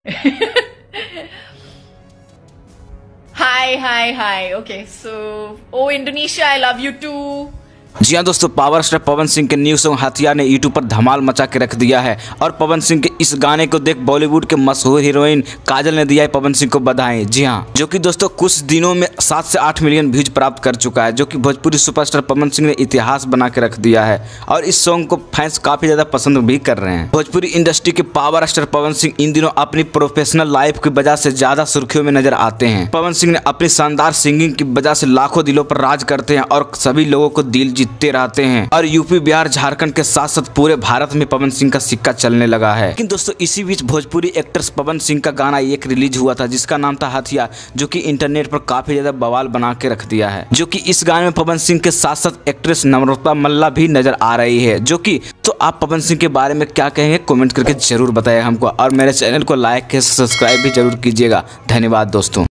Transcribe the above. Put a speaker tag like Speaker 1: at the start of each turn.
Speaker 1: Hi. Okay, so, oh Indonesia, I love you too.
Speaker 2: जी हाँ दोस्तों, power star Pawan Singh के new song हथियार ने यूट्यूब पर धमाल मचा के रख दिया है। और पवन सिंह के इस गाने को देख बॉलीवुड के मशहूर हीरोइन काजल ने दिया है पवन सिंह को बधाई। जी हाँ, जो कि दोस्तों कुछ दिनों में 7 से 8 मिलियन व्यूज प्राप्त कर चुका है, जो कि भोजपुरी सुपरस्टार पवन सिंह ने इतिहास बना के रख दिया है। और इस सॉन्ग को फैंस काफी ज्यादा पसंद भी कर रहे हैं। भोजपुरी इंडस्ट्री के पावर स्टार पवन सिंह इन दिनों अपनी प्रोफेशनल लाइफ की वजह से ज्यादा सुर्खियों में नजर आते हैं। पवन सिंह ने अपनी शानदार सिंगिंग की वजह से लाखों दिलों पर राज करते हैं और सभी लोगों को दिल जीतते रहते हैं। और यूपी, बिहार, झारखंड के साथ साथ पूरे भारत में पवन सिंह का सिक्का चलने लगा है। लेकिन दोस्तों इसी बीच भोजपुरी एक्ट्रेस पवन सिंह का गाना एक रिलीज हुआ था जिसका नाम था हथियार, जो कि इंटरनेट पर काफी ज्यादा बवाल बना के रख दिया है। जो कि इस गाने में पवन सिंह के साथ साथ एक्ट्रेस नम्रता मल्ला भी नजर आ रही है। जो कि तो आप पवन सिंह के बारे में क्या कहेंगे कमेंट करके जरूर बताइए हमको। और मेरे चैनल को लाइक सब्सक्राइब भी जरूर कीजिएगा। धन्यवाद दोस्तों।